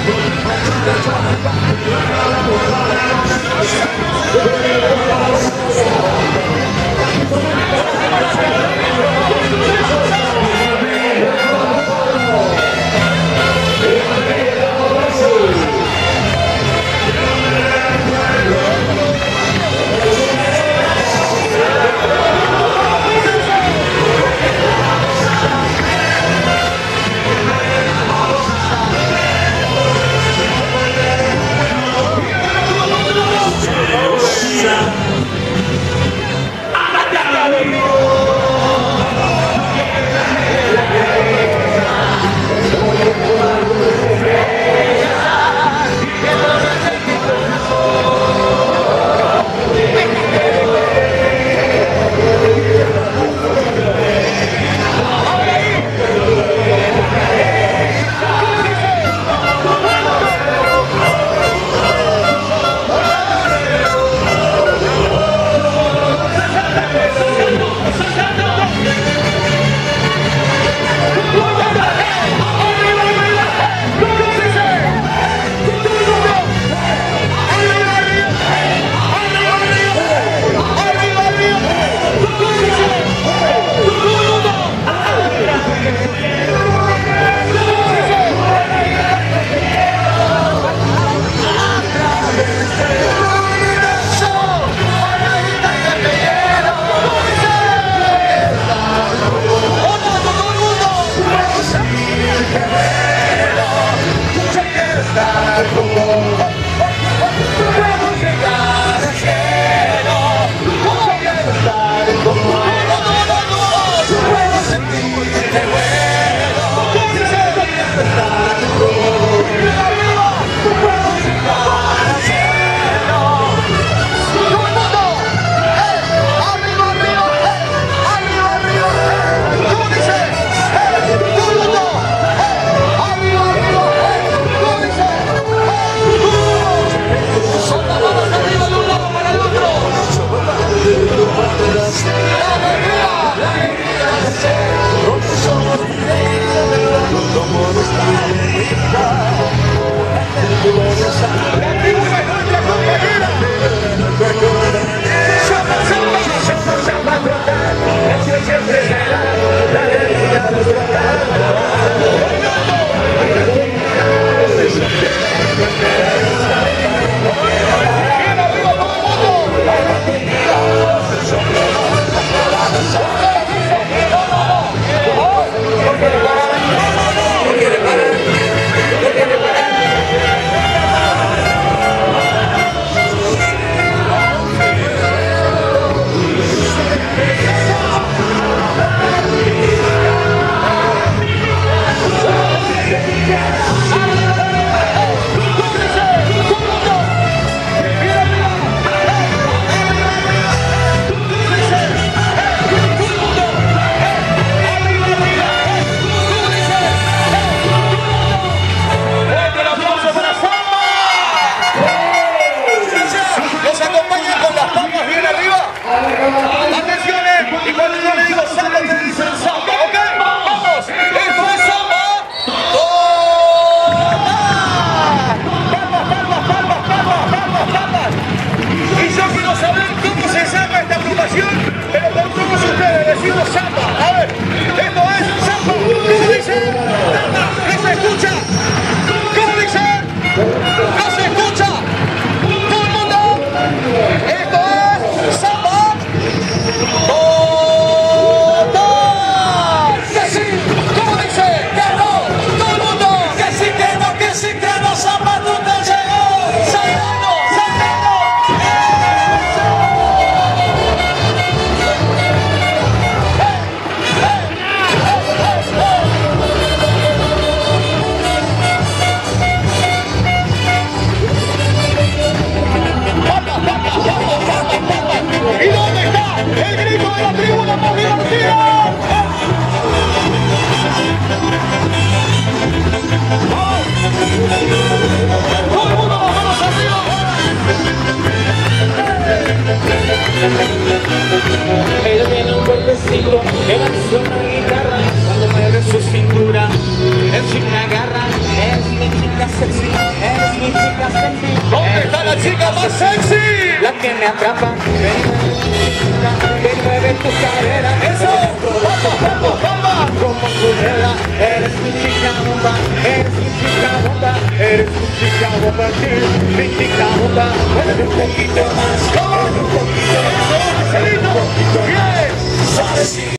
Ella tiene un golpecito, él hace una guitarra, cuando mueve su cintura, él sí me agarra, es mi chica sexy. ¿Dónde está la chica más sexy? La que me atrapa, que mueve tu cadera. Eso, vamos. Como Cruella, eres mi chica bomba, eres mi chica bomba, eres mi chica bomba, mi chica bomba. Mueve un poquito más, Vamos. un poquito más, Marcelino, bien.